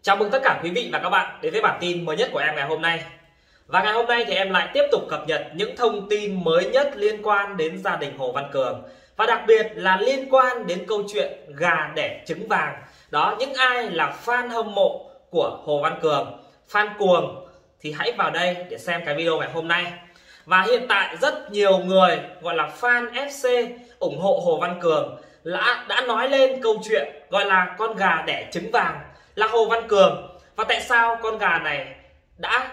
Chào mừng tất cả quý vị và các bạn đến với bản tin mới nhất của em ngày hôm nay. Và ngày hôm nay thì em lại tiếp tục cập nhật những thông tin mới nhất liên quan đến gia đình Hồ Văn Cường. Và đặc biệt là liên quan đến câu chuyện gà đẻ trứng vàng. Đó, những ai là fan hâm mộ của Hồ Văn Cường, fan cuồng thì hãy vào đây để xem cái video ngày hôm nay. Và hiện tại rất nhiều người gọi là fan FC ủng hộ Hồ Văn Cường đã nói lên câu chuyện gọi là con gà đẻ trứng vàng là Hồ Văn Cường. Và tại sao con gà này đã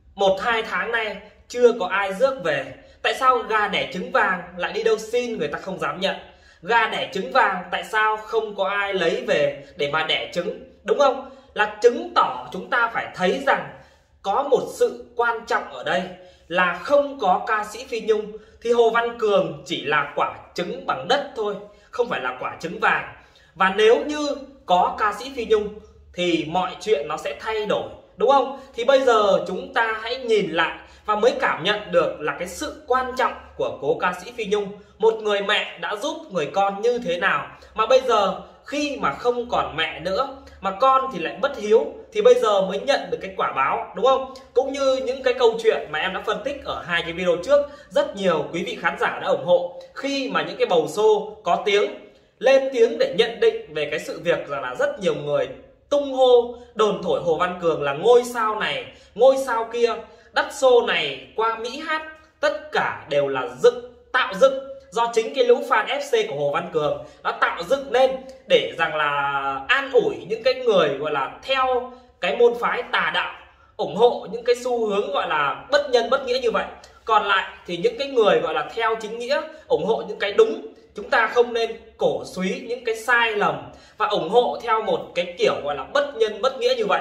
1-2 tháng nay chưa có ai rước về? Tại sao gà đẻ trứng vàng lại đi đâu xin người ta không dám nhận? Gà đẻ trứng vàng tại sao không có ai lấy về để mà đẻ trứng? Đúng không? Là chứng tỏ chúng ta phải thấy rằng có một sự quan trọng ở đây là không có ca sĩ Phi Nhung thì Hồ Văn Cường chỉ là quả trứng bằng đất thôi, không phải là quả trứng vàng. Và nếu như có ca sĩ Phi Nhung thì mọi chuyện nó sẽ thay đổi, đúng không? Thì bây giờ chúng ta hãy nhìn lại và mới cảm nhận được là cái sự quan trọng của cố ca sĩ Phi Nhung, một người mẹ đã giúp người con như thế nào. Mà bây giờ khi mà không còn mẹ nữa mà con thì lại bất hiếu thì bây giờ mới nhận được cái quả báo, đúng không? Cũng như những cái câu chuyện mà em đã phân tích ở 2 cái video trước, rất nhiều quý vị khán giả đã ủng hộ khi mà những cái bầu xô có tiếng lên tiếng để nhận định về cái sự việc rằng là rất nhiều người tung hô đồn thổi Hồ Văn Cường là ngôi sao này, ngôi sao kia, đắt xô này qua Mỹ hát, tất cả đều là tạo dựng do chính cái lũ fan FC của Hồ Văn Cường nó tạo dựng lên để rằng là an ủi những cái người gọi là theo cái môn phái tà đạo, ủng hộ những cái xu hướng gọi là bất nhân bất nghĩa như vậy. Còn lại thì những cái người gọi là theo chính nghĩa, ủng hộ những cái đúng. Chúng ta không nên cổ suý những cái sai lầm và ủng hộ theo một cái kiểu gọi là bất nhân bất nghĩa như vậy.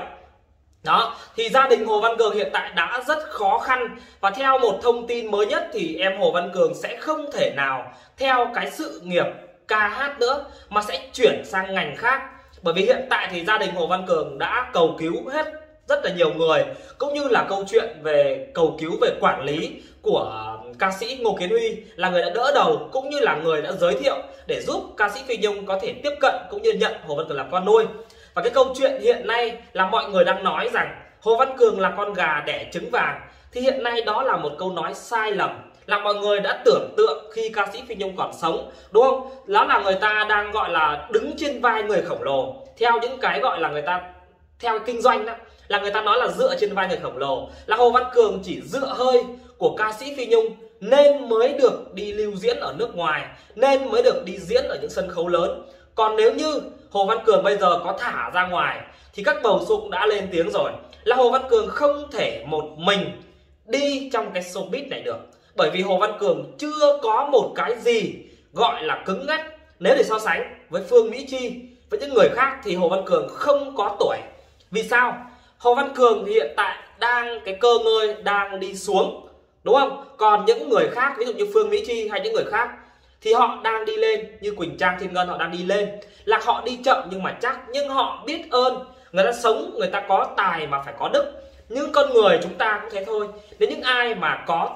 Đó, thì gia đình Hồ Văn Cường hiện tại đã rất khó khăn. Và theo một thông tin mới nhất thì em Hồ Văn Cường sẽ không thể nào theo cái sự nghiệp ca hát nữa mà sẽ chuyển sang ngành khác. Bởi vì hiện tại thì gia đình Hồ Văn Cường đã cầu cứu hết rất là nhiều người, cũng như là câu chuyện về cầu cứu về quản lý của ca sĩ Ngô Kiến Huy là người đã đỡ đầu, cũng như là người đã giới thiệu để giúp ca sĩ Phi Nhung có thể tiếp cận cũng như nhận Hồ Văn Cường làm con nuôi. Và cái câu chuyện hiện nay là mọi người đang nói rằng Hồ Văn Cường là con gà đẻ trứng vàng, thì hiện nay đó là một câu nói sai lầm, là mọi người đã tưởng tượng khi ca sĩ Phi Nhung còn sống, đúng không? Đó là người ta đang gọi là đứng trên vai người khổng lồ, theo những cái gọi là người ta theo kinh doanh đó, là người ta nói là dựa trên vai người khổng lồ, là Hồ Văn Cường chỉ dựa hơi của ca sĩ Phi Nhung nên mới được đi lưu diễn ở nước ngoài, nên mới được đi diễn ở những sân khấu lớn. Còn nếu như Hồ Văn Cường bây giờ có thả ra ngoài thì các bầu xô cũng đã lên tiếng rồi, là Hồ Văn Cường không thể một mình đi trong cái showbiz này được. Bởi vì Hồ Văn Cường chưa có một cái gì gọi là cứng ngắc. Nếu để so sánh với Phương Mỹ Chi, với những người khác thì Hồ Văn Cường không có tuổi. Vì sao? Hồ Văn Cường thì hiện tại đang cái cơ ngơi đang đi xuống, đúng không? Còn những người khác, ví dụ như Phương Mỹ Chi hay những người khác thì họ đang đi lên, như Quỳnh Trang, Thiên Ngân họ đang đi lên, là họ đi chậm nhưng mà chắc, nhưng họ biết ơn. Người ta sống, người ta có tài mà phải có đức. Nhưng con người chúng ta cũng thế thôi. Nếu những ai mà có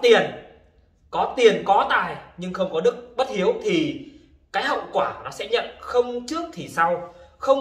tiền, có tài nhưng không có đức, bất hiếu thì cái hậu quả nó sẽ nhận không trước thì sau,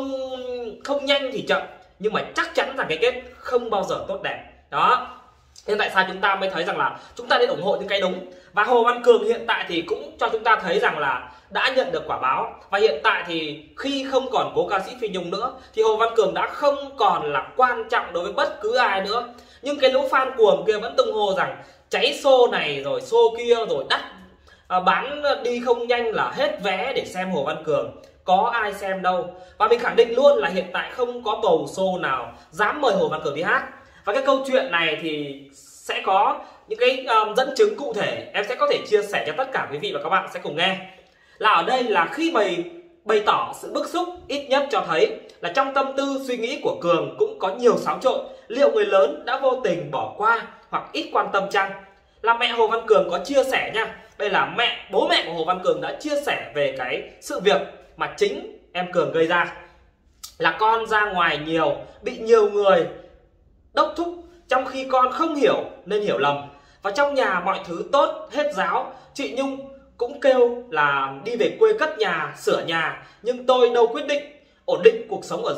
không nhanh thì chậm, nhưng mà chắc chắn rằng cái kết không bao giờ tốt đẹp. Đó, nên tại sao chúng ta mới thấy rằng là chúng ta nên ủng hộ những cái đúng. Và Hồ Văn Cường hiện tại thì cũng cho chúng ta thấy rằng là đã nhận được quả báo. Và hiện tại thì khi không còn cố ca sĩ Phi Nhung nữa thì Hồ Văn Cường đã không còn là quan trọng đối với bất cứ ai nữa. Nhưng cái lũ fan cuồng kia vẫn tung hô rằng cháy xô này rồi xô kia rồi đắt, bán đi không nhanh là hết vé để xem Hồ Văn Cường. Có ai xem đâu. Và mình khẳng định luôn là hiện tại không có bầu xô nào dám mời Hồ Văn Cường đi hát. Và cái câu chuyện này thì sẽ có những cái dẫn chứng cụ thể, em sẽ có thể chia sẻ cho tất cả quý vị và các bạn sẽ cùng nghe. Là ở đây là khi bày tỏ sự bức xúc, ít nhất cho thấy là trong tâm tư suy nghĩ của Cường cũng có nhiều xáo trộn. Liệu người lớn đã vô tình bỏ qua hoặc ít quan tâm chăng? Là mẹ Hồ Văn Cường có chia sẻ nha. Đây là bố mẹ của Hồ Văn Cường đã chia sẻ về cái sự việc mà chính em Cường gây ra. Là con ra ngoài nhiều, bị nhiều người đốc thúc, trong khi con không hiểu nên hiểu lầm. Và trong nhà mọi thứ tốt hết giáo, chị Nhung cũng kêu là đi về quê cất nhà, sửa nhà, nhưng tôi đâu quyết định, ổn định cuộc sống ở dưới,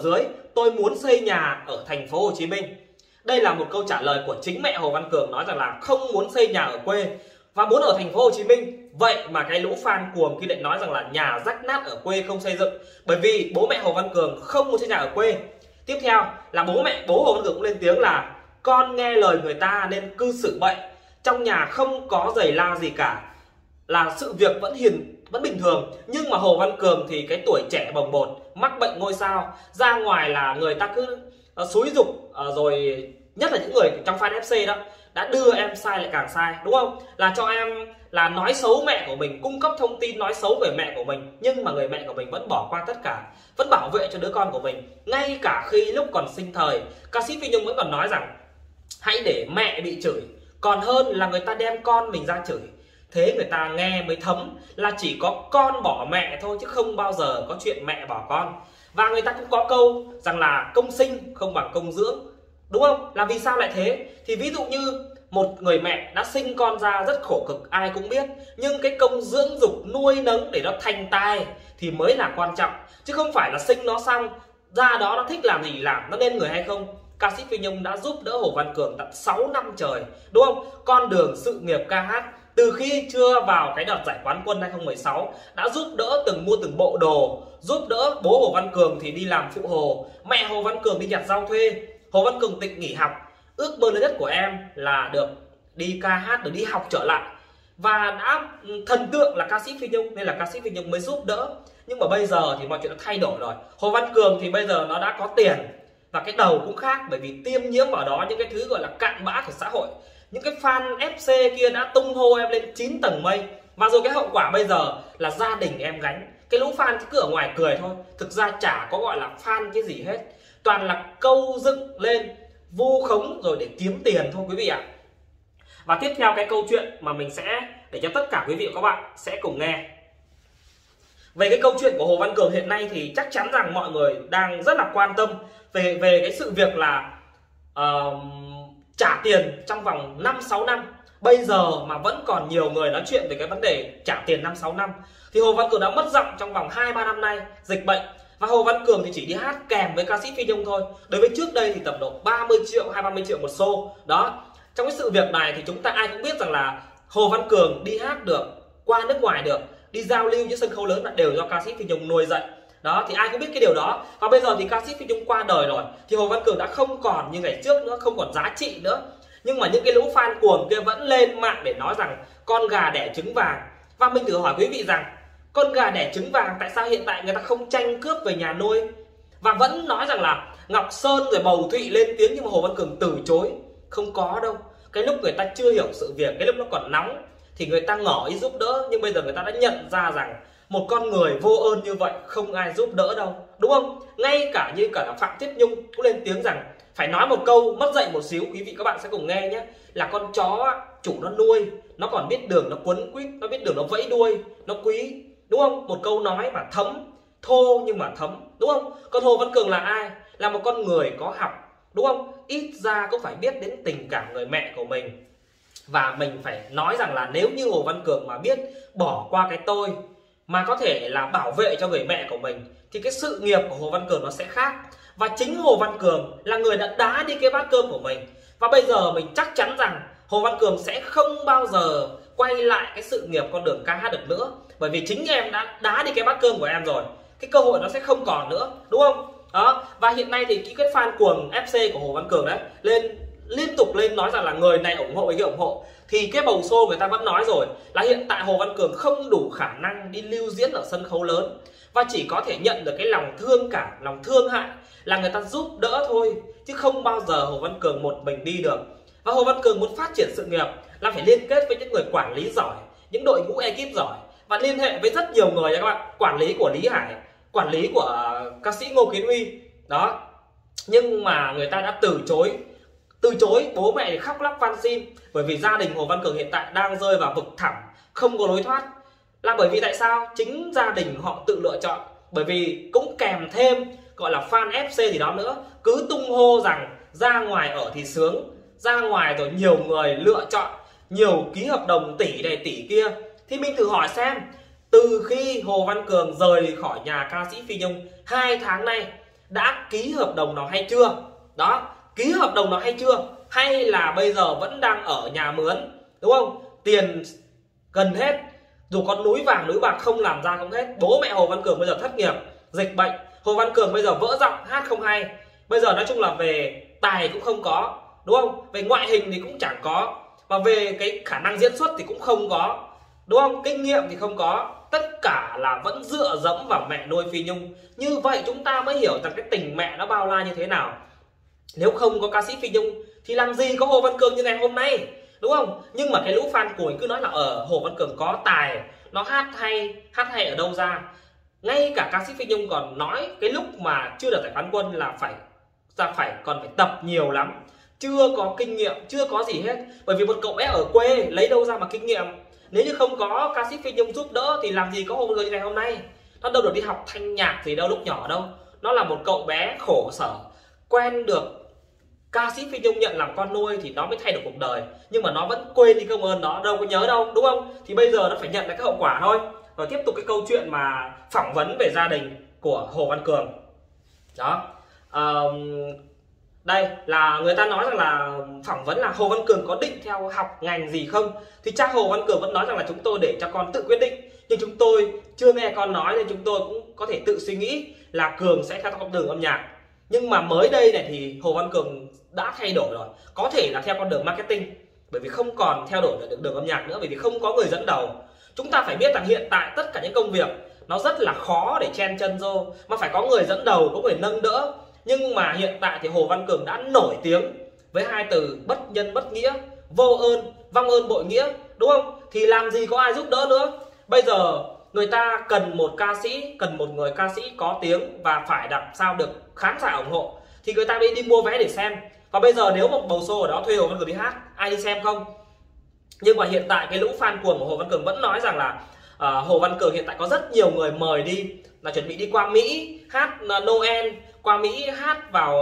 tôi muốn xây nhà ở thành phố Hồ Chí Minh. Đây là một câu trả lời của chính mẹ Hồ Văn Cường, nói rằng là không muốn xây nhà ở quê và muốn ở thành phố Hồ Chí Minh. Vậy mà cái lũ fan cuồng khi lại nói rằng là nhà rách nát ở quê không xây dựng, bởi vì bố mẹ Hồ Văn Cường không muốn xây nhà ở quê. Tiếp theo là bố Hồ Văn Cường cũng lên tiếng là con nghe lời người ta nên cư xử vậy, trong nhà không có giày la gì cả, là sự việc vẫn bình thường. Nhưng mà Hồ Văn Cường thì cái tuổi trẻ bồng bột, mắc bệnh ngôi sao, ra ngoài là người ta cứ xúi giục, rồi nhất là những người trong fan FC đó đã đưa em sai lại càng sai, đúng không? Là cho em là nói xấu mẹ của mình, cung cấp thông tin nói xấu về mẹ của mình, nhưng mà người mẹ của mình vẫn bỏ qua tất cả, vẫn bảo vệ cho đứa con của mình. Ngay cả khi lúc còn sinh thời, ca sĩ Phi Nhung vẫn còn nói rằng hãy để mẹ bị chửi còn hơn là người ta đem con mình ra chửi. Thế người ta nghe mới thấm là chỉ có con bỏ mẹ thôi, chứ không bao giờ có chuyện mẹ bỏ con. Và người ta cũng có câu rằng là công sinh không bằng công dưỡng, đúng không? Là vì sao lại thế? Thì ví dụ như một người mẹ đã sinh con ra rất khổ cực, ai cũng biết, nhưng cái công dưỡng dục nuôi nấng để nó thành tài thì mới là quan trọng, chứ không phải là sinh nó xong ra đó nó thích làm gì làm, nó nên người hay không. Ca sĩ Phi Nhung đã giúp đỡ Hồ Văn Cường tận 6 năm trời, đúng không? Con đường sự nghiệp ca hát từ khi chưa vào cái đợt giải quán quân 2016 đã giúp đỡ mua từng bộ đồ, giúp đỡ bố Hồ Văn Cường thì đi làm phụ hồ, mẹ Hồ Văn Cường đi nhặt rau thuê. Hồ Văn Cường định nghỉ học, ước mơ lớn nhất của em là được đi ca hát, được đi học trở lại, và đã thần tượng là ca sĩ Phi Nhung nên là ca sĩ Phi Nhung mới giúp đỡ. Nhưng mà bây giờ thì mọi chuyện đã thay đổi rồi. Hồ Văn Cường thì bây giờ nó đã có tiền và cái đầu cũng khác, bởi vì tiêm nhiễm vào đó những cái thứ gọi là cặn bã của xã hội. Những cái fan FC kia đã tung hô em lên 9 tầng mây, và rồi cái hậu quả bây giờ là gia đình em gánh. Cái lũ fan cứ ở ngoài cười thôi, thực ra chả có gọi là fan cái gì hết, toàn là câu dựng lên vu khống rồi để kiếm tiền thôi quý vị ạ. Và tiếp theo cái câu chuyện mà mình sẽ để cho tất cả quý vị và các bạn sẽ cùng nghe về cái câu chuyện của Hồ Văn Cường hiện nay, thì chắc chắn rằng mọi người đang rất là quan tâm về cái sự việc là trả tiền trong vòng 5-6 năm. Bây giờ mà vẫn còn nhiều người nói chuyện về cái vấn đề trả tiền 5-6 năm. Thì Hồ Văn Cường đã mất giọng trong vòng 2-3 năm nay, dịch bệnh. Và Hồ Văn Cường thì chỉ đi hát kèm với ca sĩ Phi Nhung thôi. Đối với trước đây thì tầm độ 30 triệu, 20 triệu một show. Đó. Trong cái sự việc này thì chúng ta ai cũng biết rằng là Hồ Văn Cường đi hát được, qua nước ngoài được, đi giao lưu những sân khấu lớn là đều do ca sĩ Phi Nhung nuôi dạy. Đó, thì ai cũng biết cái điều đó. Và bây giờ thì ca sĩ Phi Nhung qua đời rồi, thì Hồ Văn Cường đã không còn như ngày trước nữa, không còn giá trị nữa. Nhưng mà những cái lũ fan cuồng kia vẫn lên mạng để nói rằng con gà đẻ trứng vàng. Và mình thử hỏi quý vị rằng con gà đẻ trứng vàng tại sao hiện tại người ta không tranh cướp về nhà nuôi, và vẫn nói rằng là Ngọc Sơn rồi Bầu Thụy lên tiếng, nhưng mà Hồ Văn Cường từ chối. Không có đâu. Cái lúc người ta chưa hiểu sự việc, cái lúc nó còn nóng thì người ta ngỏ ý giúp đỡ, nhưng bây giờ người ta đã nhận ra rằng một con người vô ơn như vậy không ai giúp đỡ đâu, đúng không? Ngay cả như cả là Phạm Tuyết Nhung cũng lên tiếng rằng phải nói một câu mất dạy một xíu, quý vị các bạn sẽ cùng nghe nhé. Là con chó chủ nó nuôi, nó còn biết đường nó quấn quýt, nó biết đường nó vẫy đuôi, nó quý, đúng không? Một câu nói mà thấm, thô nhưng mà thấm, đúng không? Còn Hồ Văn Cường là ai? Là một con người có học, đúng không? Ít ra cũng phải biết đến tình cảm người mẹ của mình. Và mình phải nói rằng là nếu như Hồ Văn Cường mà biết bỏ qua cái tôi mà có thể là bảo vệ cho người mẹ của mình, thì cái sự nghiệp của Hồ Văn Cường nó sẽ khác. Và chính Hồ Văn Cường là người đã đá đi cái bát cơm của mình. Và bây giờ mình chắc chắn rằng Hồ Văn Cường sẽ không bao giờ quay lại cái sự nghiệp con đường ca hát được nữa, bởi vì chính em đã đá đi cái bát cơm của em rồi. Cái cơ hội nó sẽ không còn nữa, đúng không? Đó. Và hiện nay thì cái fan cuồng FC của Hồ Văn Cường đấy liên tục lên nói rằng là người này ủng hộ, người kia ủng hộ. Thì cái bầu show người ta vẫn nói rồi là hiện tại Hồ Văn Cường không đủ khả năng đi lưu diễn ở sân khấu lớn, và chỉ có thể nhận được cái lòng thương cảm, lòng thương hại là người ta giúp đỡ thôi, chứ không bao giờ Hồ Văn Cường một mình đi được. Và Hồ Văn Cường muốn phát triển sự nghiệp là phải liên kết với những người quản lý giỏi, những đội ngũ ekip giỏi, và liên hệ với rất nhiều người các bạn. Quản lý của Lý Hải, quản lý của ca sĩ Ngô Kiến Huy đó. Nhưng mà người ta đã từ chối, bố mẹ thì khóc lóc van xin, bởi vì gia đình Hồ Văn Cường hiện tại đang rơi vào vực thẳm, không có lối thoát. Là bởi vì tại sao? Chính gia đình họ tự lựa chọn, bởi vì cũng kèm thêm gọi là fan FC gì đó nữa, cứ tung hô rằng ra ngoài ở thì sướng, ra ngoài rồi nhiều người lựa chọn, nhiều ký hợp đồng tỷ này tỷ kia. Thì mình thử hỏi xem, từ khi Hồ Văn Cường rời khỏi nhà ca sĩ Phi Nhung 2 tháng nay, đã ký hợp đồng nào hay chưa. Đó, ký hợp đồng nào hay chưa, hay là bây giờ vẫn đang ở nhà mướn, đúng không? Tiền gần hết, dù có núi vàng núi bạc không làm ra không hết. Bố mẹ Hồ Văn Cường bây giờ thất nghiệp, dịch bệnh, Hồ Văn Cường bây giờ vỡ giọng, hát không hay. Bây giờ nói chung là về tài cũng không có, đúng không? Về ngoại hình thì cũng chẳng có, mà về cái khả năng diễn xuất thì cũng không có, đúng không? Kinh nghiệm thì không có. Tất cả là vẫn dựa dẫm vào mẹ nuôi Phi Nhung. Như vậy chúng ta mới hiểu rằng cái tình mẹ nó bao la như thế nào. Nếu không có ca sĩ Phi Nhung thì làm gì có Hồ Văn Cường như ngày hôm nay, đúng không? Nhưng mà cái lũ fan cuồng cứ nói là Hồ Văn Cường có tài, nó hát hay ở đâu ra. Ngay cả ca sĩ Phi Nhung còn nói cái lúc mà chưa được giải phán quân là còn phải tập nhiều lắm, chưa có kinh nghiệm, chưa có gì hết. Bởi vì một cậu bé ở quê lấy đâu ra mà kinh nghiệm. Nếu như không có ca sĩ Phi Nhung giúp đỡ thì làm gì có Hồ Văn Cường như ngày hôm nay. Nó đâu được đi học thanh nhạc gì đâu lúc nhỏ đâu. Nó là một cậu bé khổ sở, quen được ca sĩ Phi Nhung nhận làm con nuôi thì nó mới thay đổi cuộc đời. Nhưng mà nó vẫn quên đi công ơn đó, đâu có nhớ đâu, đúng không? Thì bây giờ nó phải nhận lại cái hậu quả thôi. Rồi tiếp tục cái câu chuyện mà phỏng vấn về gia đình của Hồ Văn Cường. Đó, đây là người ta nói rằng là phỏng vấn là Hồ Văn Cường có định theo học ngành gì không. Thì cha Hồ Văn Cường vẫn nói rằng là chúng tôi để cho con tự quyết định, nhưng chúng tôi chưa nghe con nói nên chúng tôi cũng có thể tự suy nghĩ là Cường sẽ theo con đường âm nhạc. Nhưng mà mới đây này thì Hồ Văn Cường đã thay đổi rồi, có thể là theo con đường marketing, bởi vì không còn theo đuổi được đường âm nhạc nữa, bởi vì không có người dẫn đầu. Chúng ta phải biết rằng hiện tại tất cả những công việc nó rất là khó để chen chân vô, mà phải có người dẫn đầu, có người nâng đỡ. Nhưng mà hiện tại thì Hồ Văn Cường đã nổi tiếng với hai từ bất nhân bất nghĩa, vô ơn, vong ơn bội nghĩa, đúng không? Thì làm gì có ai giúp đỡ nữa. Bây giờ người ta cần một ca sĩ, cần một người ca sĩ có tiếng và phải làm sao được khán giả ủng hộ thì người ta mới đi mua vé để xem. Và bây giờ nếu một bầu show ở đó thuê Hồ Văn Cường đi hát, ai đi xem không? Nhưng mà hiện tại cái lũ fan cuồng của Hồ Văn Cường vẫn nói rằng là Hồ Văn Cường hiện tại có rất nhiều người mời đi, là chuẩn bị đi qua Mỹ hát Noel, qua Mỹ hát vào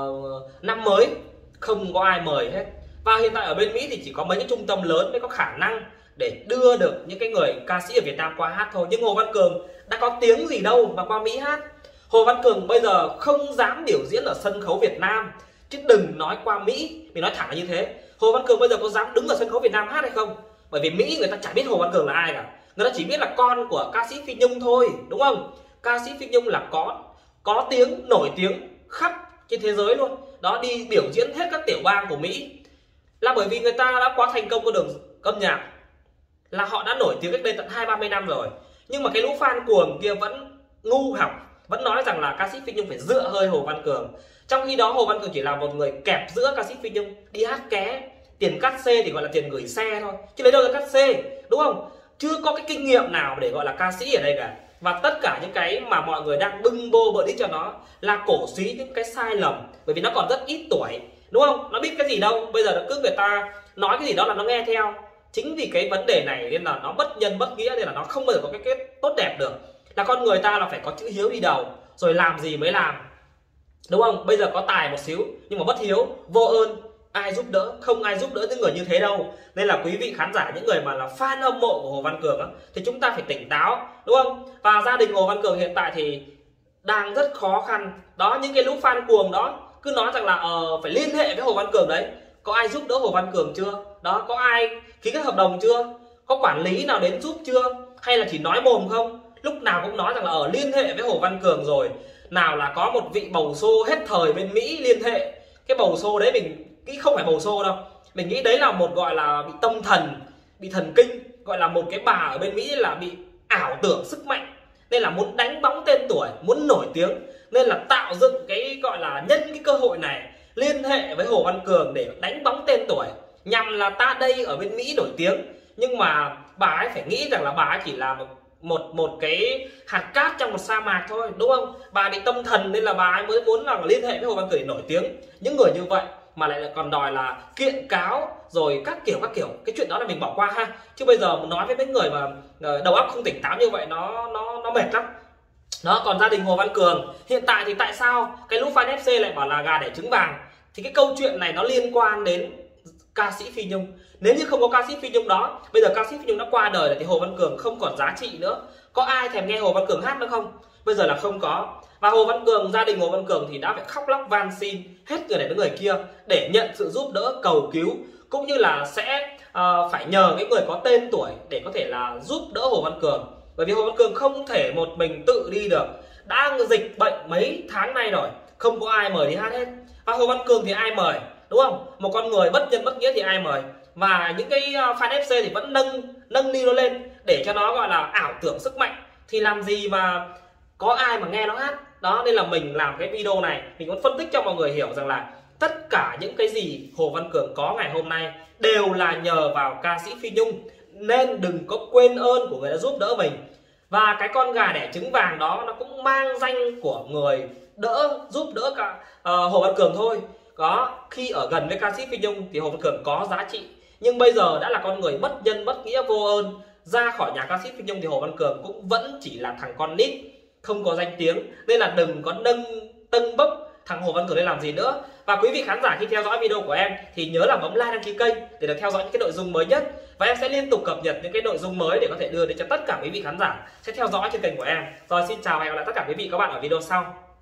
năm mới. Không có ai mời hết. Và hiện tại ở bên Mỹ thì chỉ có mấy cái trung tâm lớn mới có khả năng để đưa được những cái người ca sĩ ở Việt Nam qua hát thôi. Nhưng Hồ Văn Cường đã có tiếng gì đâu mà qua Mỹ hát. Hồ Văn Cường bây giờ không dám biểu diễn ở sân khấu Việt Nam, chứ đừng nói qua Mỹ. Mình nói thẳng là như thế. Hồ Văn Cường bây giờ có dám đứng ở sân khấu Việt Nam hát hay không? Bởi vì Mỹ người ta chả biết Hồ Văn Cường là ai cả. Người ta chỉ biết là con của ca sĩ Phi Nhung thôi, đúng không? Ca sĩ Phi Nhung là có tiếng, nổi tiếng khắp trên thế giới luôn. Đó, đi biểu diễn hết các tiểu bang của Mỹ. Là bởi vì người ta đã quá thành công con đường âm nhạc, là họ đã nổi tiếng cách đây tận 20-30 năm rồi. Nhưng mà cái lũ fan cuồng kia vẫn ngu học, vẫn nói rằng là ca sĩ Phi Nhung phải dựa hơi Hồ Văn Cường. Trong khi đó Hồ Văn Cường chỉ là một người kẹp giữa ca sĩ Phi Nhung, đi hát ké, tiền cát xê thì gọi là tiền gửi xe thôi, chứ lấy đâu ra cát xê, đúng không? Chưa có cái kinh nghiệm nào để gọi là ca sĩ ở đây cả. Và tất cả những cái mà mọi người đang bưng bô bợ đít cho nó là cổ suý những cái sai lầm, bởi vì nó còn rất ít tuổi, đúng không? Nó biết cái gì đâu. Bây giờ nó cứ người ta nói cái gì đó là nó nghe theo. Chính vì cái vấn đề này nên là nó bất nhân bất nghĩa, nên là nó không bao giờ có cái kết tốt đẹp được. Là con người ta là phải có chữ hiếu đi đầu, rồi làm gì mới làm, đúng không? Bây giờ có tài một xíu nhưng mà bất hiếu, vô ơn, ai giúp đỡ, không ai giúp đỡ những người như thế đâu. Nên là quý vị khán giả, những người mà là fan hâm mộ của Hồ Văn Cường á, thì chúng ta phải tỉnh táo, đúng không? Và gia đình Hồ Văn Cường hiện tại thì đang rất khó khăn. Đó, những cái lũ fan cuồng đó cứ nói rằng là phải liên hệ với Hồ Văn Cường đấy. Có ai giúp đỡ Hồ Văn Cường chưa? Đó, có ai ký kết hợp đồng chưa? Có quản lý nào đến giúp chưa? Hay là chỉ nói mồm không? Lúc nào cũng nói rằng là liên hệ với Hồ Văn Cường rồi. Nào là có một vị bầu xô hết thời bên Mỹ liên hệ. Cái bầu xô đấy mình nghĩ không phải bầu xô đâu. Mình nghĩ đấy là một gọi là bị tâm thần, bị thần kinh. Gọi là một cái bà ở bên Mỹ là bị ảo tưởng sức mạnh, nên là muốn đánh bóng tên tuổi, muốn nổi tiếng, nên là tạo dựng cái gọi là nhân cái cơ hội này liên hệ với Hồ Văn Cường để đánh bóng tên tuổi, nhằm là ta đây ở bên Mỹ nổi tiếng. Nhưng mà bà ấy phải nghĩ rằng là bà ấy chỉ là một cái hạt cát trong một sa mạc thôi, đúng không? Bà bị tâm thần nên là bà ấy mới muốn là liên hệ với Hồ Văn Cường để nổi tiếng. Những người như vậy mà lại còn đòi là kiện cáo rồi các kiểu, cái chuyện đó là mình bỏ qua ha. Chứ bây giờ nói với mấy người mà đầu óc không tỉnh táo như vậy nó mệt lắm. Đó, còn gia đình Hồ Văn Cường hiện tại thì tại sao cái lũ fan FC lại bảo là gà đẻ trứng vàng? Thì cái câu chuyện này nó liên quan đến ca sĩ Phi Nhung. Nếu như không có ca sĩ Phi Nhung đó, bây giờ ca sĩ Phi Nhung đã qua đời thì Hồ Văn Cường không còn giá trị nữa. Có ai thèm nghe Hồ Văn Cường hát nữa không? Bây giờ là không có. Và Hồ Văn Cường, gia đình Hồ Văn Cường thì đã phải khóc lóc van xin hết người này đến người kia để nhận sự giúp đỡ cầu cứu, cũng như là sẽ phải nhờ cái người có tên tuổi để có thể là giúp đỡ Hồ Văn Cường. Bởi vì Hồ Văn Cường không thể một mình tự đi được, đã dịch bệnh mấy tháng nay rồi, không có ai mời đi hát hết. Và Hồ Văn Cường thì ai mời, đúng không? Một con người bất nhân bất nghĩa thì ai mời. Và những cái fan FC thì vẫn nâng niu nó lên để cho nó gọi là ảo tưởng sức mạnh, thì làm gì mà có ai mà nghe nó hát. Đó, nên là mình làm cái video này mình muốn phân tích cho mọi người hiểu rằng là tất cả những cái gì Hồ Văn Cường có ngày hôm nay đều là nhờ vào ca sĩ Phi Nhung, nên đừng có quên ơn của người đã giúp đỡ mình. Và cái con gà đẻ trứng vàng đó nó cũng mang danh của người giúp đỡ cả Hồ Văn Cường thôi. Đó, khi ở gần với ca sĩ Phi Nhung thì Hồ Văn Cường có giá trị, nhưng bây giờ đã là con người bất nhân bất nghĩa vô ơn, ra khỏi nhà ca sĩ Phi Nhung thì Hồ Văn Cường cũng vẫn chỉ là thằng con nít không có danh tiếng. Nên là đừng có tâng bốc thằng Hồ Văn Cường lên làm gì nữa. Và quý vị khán giả khi theo dõi video của em thì nhớ là bấm like, đăng ký kênh để được theo dõi những cái nội dung mới nhất. Và em sẽ liên tục cập nhật những cái nội dung mới để có thể đưa đến cho tất cả quý vị khán giả sẽ theo dõi trên kênh của em. Rồi, xin chào và hẹn gặp lại tất cả quý vị các bạn ở video sau.